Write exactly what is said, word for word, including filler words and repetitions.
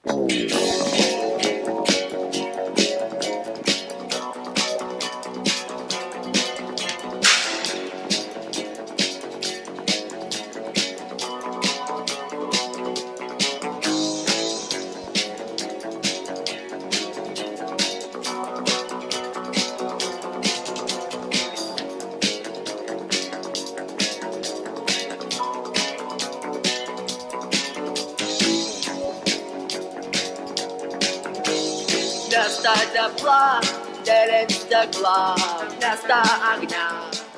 Nasta the block, dead in the club, nasta agna.